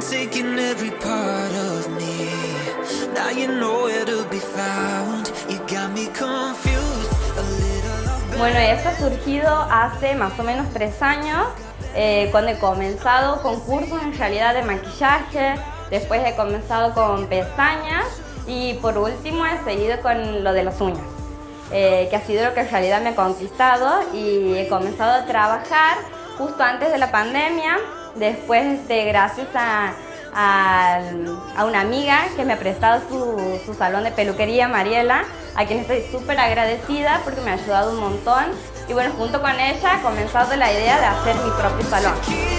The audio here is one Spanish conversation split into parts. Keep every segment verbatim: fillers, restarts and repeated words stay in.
taking every part of me. Now you know where to be found. You got me confused, a little off. Bueno, esto ha surgido hace más o menos tres años, eh, cuando he comenzado con cursos en realidad de maquillaje, después he comenzado con pestañas y por último he seguido con lo de las uñas, eh, que ha sido lo que en realidad me ha conquistado, y he comenzado a trabajar justo antes de la pandemia, después de gracias a, a, a una amiga que me ha prestado su, su salón de peluquería, Mariela, a quien estoy súper agradecida porque me ha ayudado un montón. Y bueno, junto con ella he comenzado la idea de hacer mi propio salón.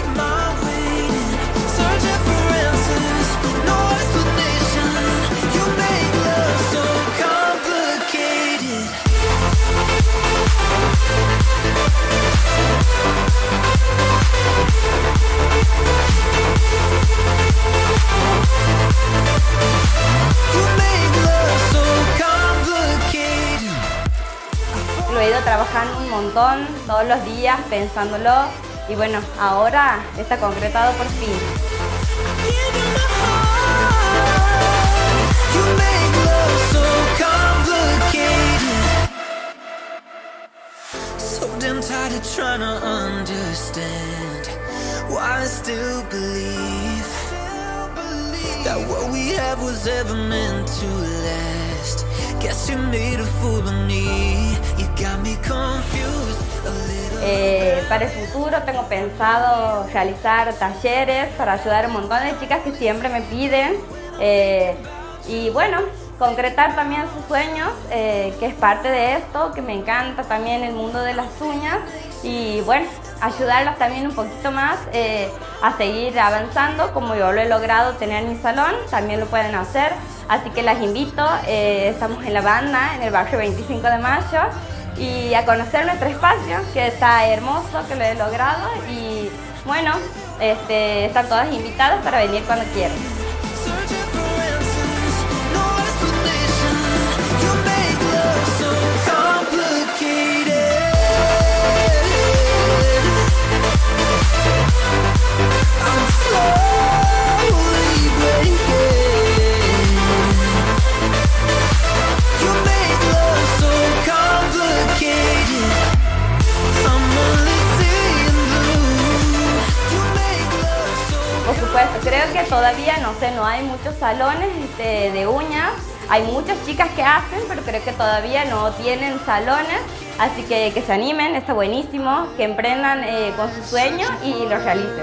Lo he ido trabajando un montón, todos los días, pensándolo, y bueno, ahora está concretado por fin. So damn tired of trying to understand why I still believe that what we have was ever meant to last. Guess you made a fool of me. You got me confused a little. Eh, para el futuro tengo pensado realizar talleres para ayudar a un montón de chicas que siempre me piden, eh, y bueno, concretar también sus sueños, eh, que es parte de esto, que me encanta también el mundo de las uñas, y bueno, ayudarlas también un poquito más eh, a seguir avanzando como yo lo he logrado tener en mi salón, también lo pueden hacer, así que las invito, eh, estamos en La Banda, en el barrio veinticinco de mayo, y a conocer nuestro espacio, que está hermoso, que lo he logrado, y bueno, este, están todas invitadas para venir cuando quieran. Por supuesto, creo que todavía, no sé, no hay muchos salones de, de uñas. Hay muchas chicas que hacen, pero creo que todavía no tienen salones. Así que que se animen, está buenísimo, que emprendan eh, con su sueño y lo realicen.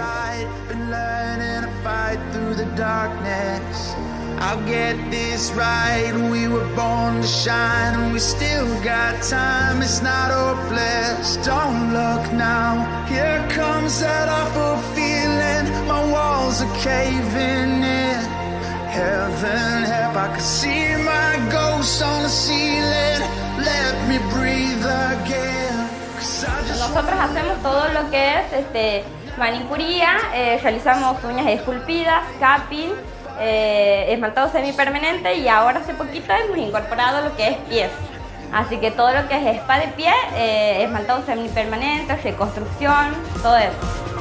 I'll get this right, we were born to shine, and we still got time, it's not hopeless. Don't look now, here comes that awful feeling, my walls are caving in. Heaven help, I can see my ghost on the ceiling, let me breathe again. Nosotros hacemos todo lo que es este, manicuría, eh, realizamos uñas esculpidas, capping, Eh, esmaltado semipermanente, y ahora hace poquito hemos incorporado lo que es pies, así que todo lo que es spa de pie, eh, esmaltado semipermanente, reconstrucción, todo eso.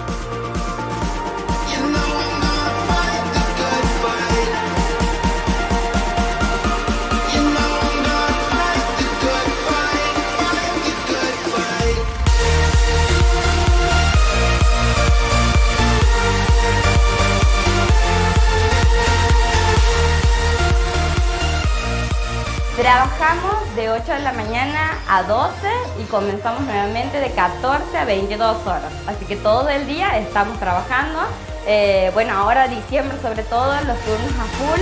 Trabajamos de ocho de la mañana a doce y comenzamos nuevamente de catorce a veintidós horas. Así que todo el día estamos trabajando. Eh, bueno, ahora diciembre sobre todo, los turnos a full.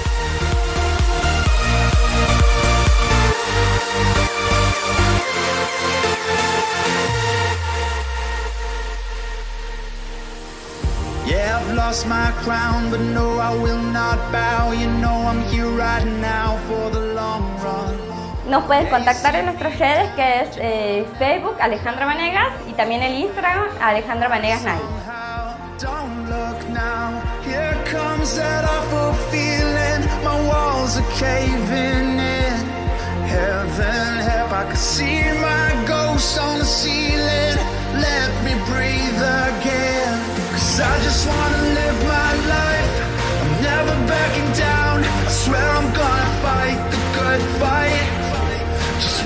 Yeah, I've lost my crown, but no, I will not bow. You know I'm here right now for the long run. Nos puedes contactar en nuestras redes, que es eh, Facebook, Alejandra Vanegas, y también el Instagram, Alejandra Vanegas Night. Don't look now, here comes that awful feeling, my walls are caving in. Heaven help, I can see my ghost on the ceiling, let me breathe again. Cause I just wanna live my life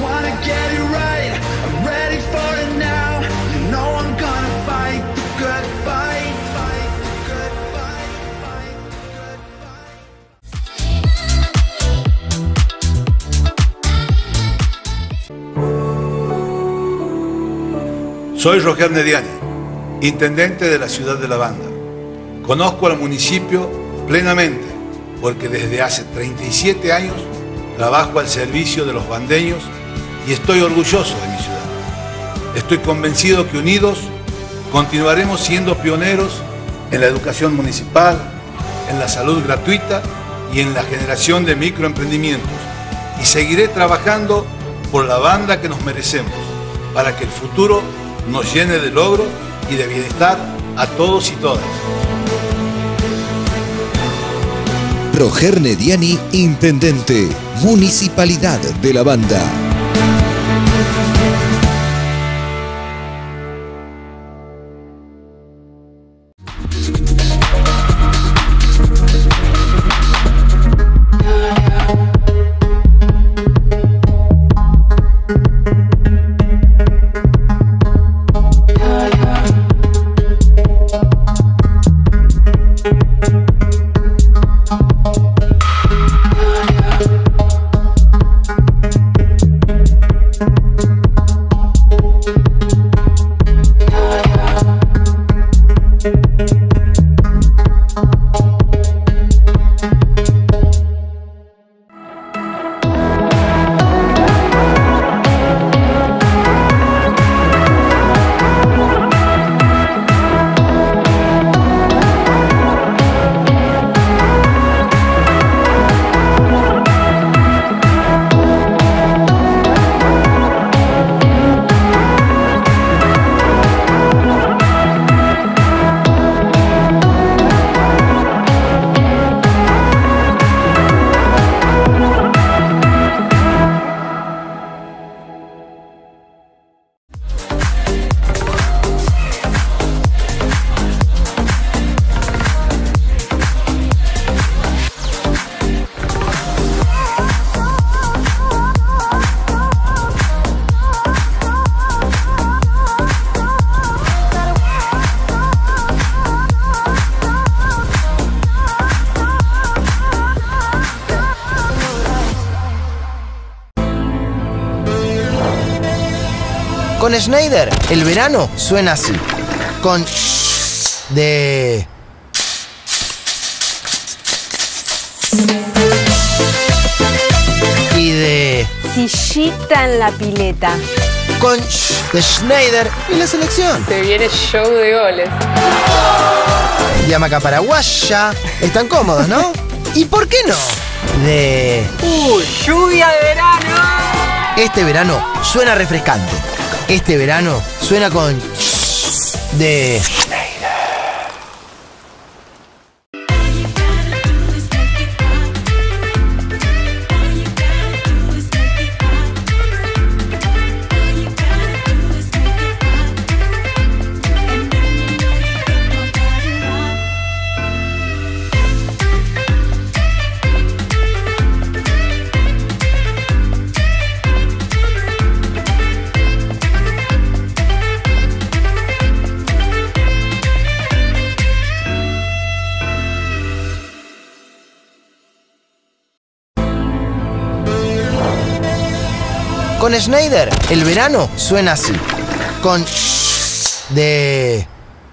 wanna get it right, I'm ready for it now. You know I'm gonna fight the good fight, fight the good fight, fight the good fight. Soy Roger Nediani, intendente de la ciudad de La Banda. Conozco al municipio plenamente porque desde hace treinta y siete años trabajo al servicio de los bandeños y estoy orgulloso de mi ciudad. Estoy convencido que unidos continuaremos siendo pioneros en la educación municipal, en la salud gratuita y en la generación de microemprendimientos. Y seguiré trabajando por la Banda que nos merecemos, para que el futuro nos llene de logros y de bienestar a todos y todas. Roger Nediani, intendente, Municipalidad de La Banda. Con Schneider, el verano suena así. Con de... Y de... Sillita en la pileta. Con de Schneider y la selección. Se viene show de goles. De hamaca paraguaya. Están cómodos, ¿no? ¿Y por qué no? De... ¡Uy, lluvia de verano! Este verano suena refrescante. Este verano suena con... de... Con Schneider, el verano suena así. Con... de...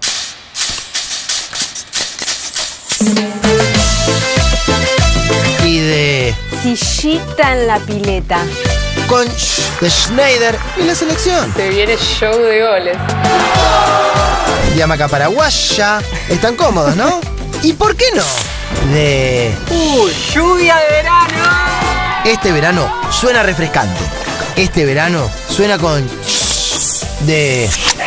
Y de... Sillita en la pileta. Con de Schneider y la selección. Se viene show de goles. De hamaca paraguaya. Están cómodos, ¿no? ¿Y por qué no? De... ¡Uy, lluvia de verano! Este verano suena refrescante. Este verano suena con... de...